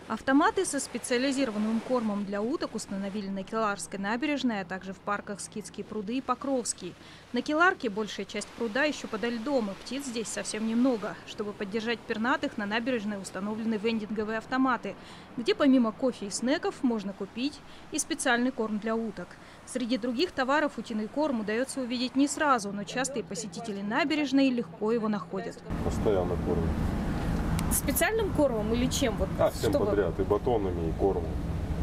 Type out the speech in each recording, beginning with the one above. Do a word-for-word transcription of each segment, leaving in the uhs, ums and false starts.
Автоматы со специализированным кормом для уток установили на Келарской набережной, а также в парках Скитские пруды и Покровский. На Келарке большая часть пруда еще подо льдом, и птиц здесь совсем немного. Чтобы поддержать пернатых, на набережной установлены вендинговые автоматы, где помимо кофе и снеков можно купить и специальный корм для уток. Среди других товаров утиный корм удается увидеть не сразу, но частые посетители набережной легко его находят. Постоянно кормим. Специальным кормом или чем? Вот, а, всем чтобы... подряд, и батонами, и кормом.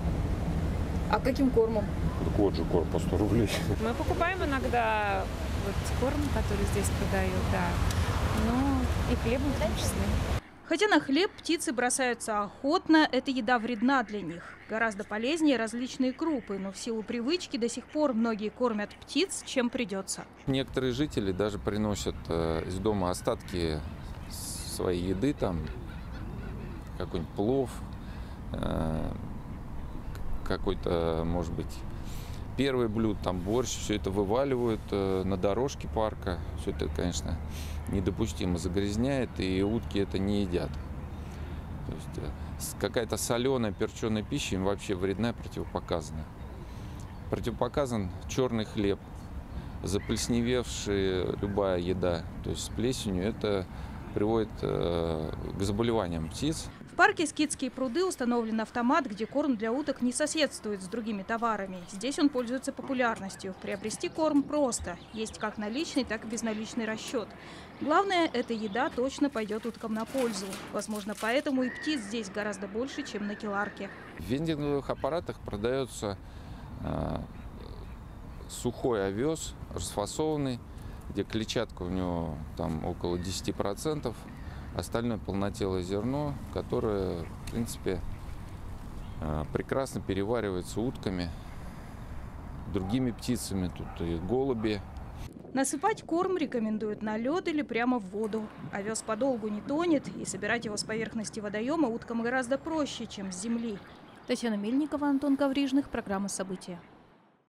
А каким кормом? Так вот же корм по сто рублей. Мы покупаем иногда вот корм, который здесь продают, да. Ну и хлебом в том числе. Хотя на хлеб птицы бросаются охотно, эта еда вредна для них. Гораздо полезнее различные крупы, но в силу привычки до сих пор многие кормят птиц, чем придется. Некоторые жители даже приносят э, из дома остатки своей еды, там какой-нибудь плов, э, какой-то, может быть, первый блюд, там борщ, все это вываливают э, на дорожке парка. Все это, конечно, недопустимо загрязняет, и утки это не едят. То есть э, какая-то соленая, перченая пища им вообще вредна, противопоказана. Противопоказан черный хлеб, заплесневевшая любая еда, то есть с плесенью, это приводит э, к заболеваниям птиц. В парке Скитские пруды установлен автомат, где корм для уток не соседствует с другими товарами. Здесь он пользуется популярностью. Приобрести корм просто. Есть как наличный, так и безналичный расчет. Главное, эта еда точно пойдет уткам на пользу. Возможно, поэтому и птиц здесь гораздо больше, чем на Келарке. В вендинговых аппаратах продается э, сухой овес, расфасованный, где клетчатка у него там около десяти процентов, остальное полнотелое зерно, которое, в принципе, прекрасно переваривается утками, другими птицами, тут и голуби. Насыпать корм рекомендуют на лед или прямо в воду. Овес подолгу не тонет, и собирать его с поверхности водоема уткам гораздо проще, чем с земли. Татьяна Мельникова, Антон Коврижных, программа «События».